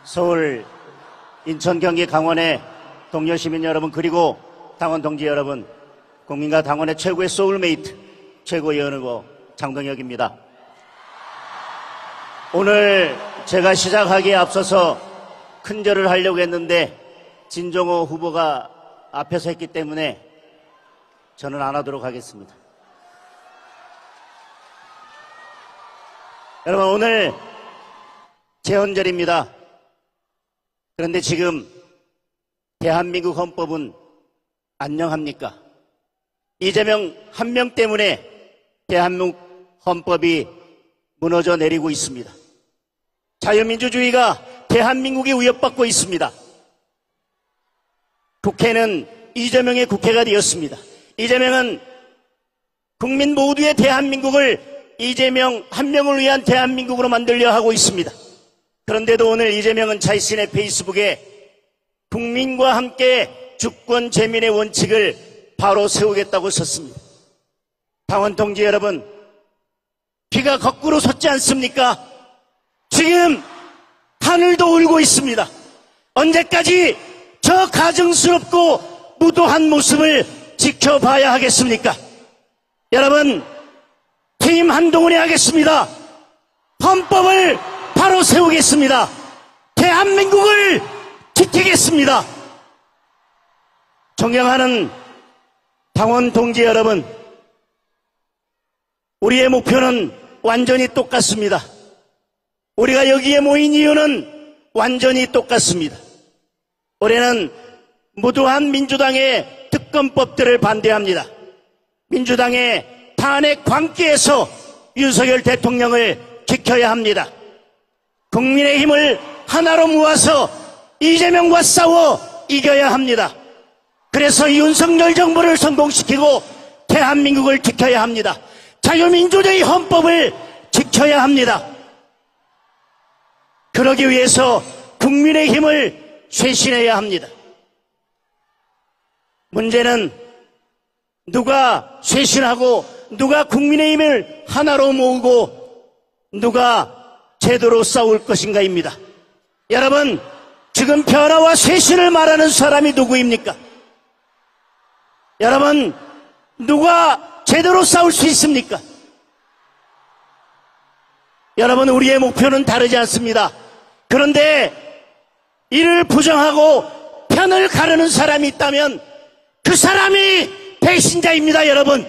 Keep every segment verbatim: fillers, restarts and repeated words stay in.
서울, 인천, 경기, 강원의 동료 시민 여러분, 그리고 당원 동지 여러분, 국민과 당원의 최고의 소울메이트, 최고위원 후보 장동혁입니다. 오늘 제가 시작하기에 앞서서 큰절을 하려고 했는데 진종호 후보가 앞에서 했기 때문에 저는 안 하도록 하겠습니다. 여러분, 오늘 재헌절입니다. 그런데 지금 대한민국 헌법은 안녕합니까? 이재명 한 명 때문에 대한민국 헌법이 무너져 내리고 있습니다. 자유민주주의가 대한민국이 위협받고 있습니다. 국회는 이재명의 국회가 되었습니다. 이재명은 국민 모두의 대한민국을 이재명 한 명을 위한 대한민국으로 만들려 하고 있습니다. 그런데도 오늘 이재명은 자신의 페이스북에 국민과 함께 주권 재민의 원칙을 바로 세우겠다고 썼습니다. 당원 동지 여러분, 비가 거꾸로 솟지 않습니까? 지금 하늘도 울고 있습니다. 언제까지 저 가증스럽고 무도한 모습을 지켜봐야 하겠습니까? 여러분, 팀 한동훈이 하겠습니다. 헌법을 바로 세우겠습니다. 대한민국을 지키겠습니다. 존경하는 당원 동지 여러분, 우리의 목표는 완전히 똑같습니다. 우리가 여기에 모인 이유는 완전히 똑같습니다. 올해는 무도한 민주당의 특검법들을 반대합니다. 민주당의 탄핵 광기에서 윤석열 대통령을 지켜야 합니다. 국민의힘을 하나로 모아서 이재명과 싸워 이겨야 합니다. 그래서 윤석열 정부를 성공시키고 대한민국을 지켜야 합니다. 자유민주주의 헌법을 지켜야 합니다. 그러기 위해서 국민의힘을 쇄신해야 합니다. 문제는 누가 쇄신하고 누가 국민의힘을 하나로 모으고 누가 제대로 싸울 것인가입니다. 여러분, 지금 변화와 쇄신을 말하는 사람이 누구입니까? 여러분, 누가 제대로 싸울 수 있습니까? 여러분, 우리의 목표는 다르지 않습니다. 그런데 이를 부정하고 편을 가르는 사람이 있다면 그 사람이 배신자입니다. 여러분,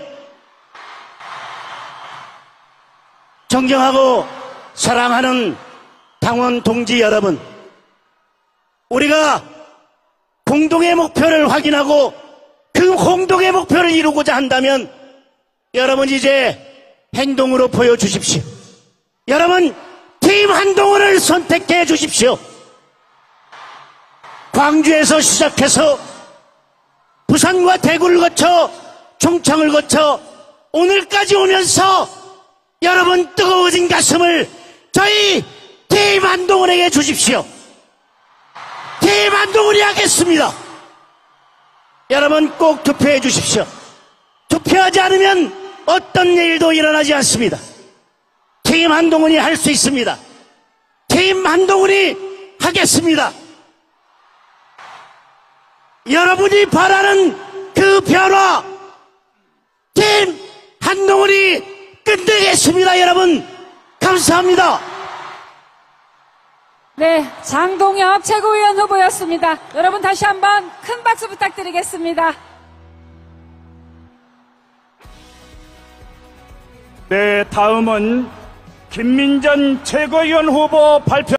존경하고 사랑하는 당원 동지 여러분, 우리가 공동의 목표를 확인하고 그 공동의 목표를 이루고자 한다면 여러분, 이제 행동으로 보여주십시오. 여러분, 팀 한동훈을 선택해 주십시오. 광주에서 시작해서 부산과 대구를 거쳐 충청을 거쳐 오늘까지 오면서 여러분, 뜨거워진 가슴을 저희 팀 한동훈에게 주십시오. 팀 한동훈이 하겠습니다. 여러분, 꼭 투표해 주십시오. 투표하지 않으면 어떤 일도 일어나지 않습니다. 팀 한동훈이 할 수 있습니다. 팀 한동훈이 하겠습니다. 여러분이 바라는 그 변화, 팀 한동훈이 끝내겠습니다. 여러분, 감사합니다. 네, 장동혁 최고위원 후보였습니다. 여러분, 다시 한번 큰 박수 부탁드리겠습니다. 네, 다음은 김민전 최고위원 후보 발표.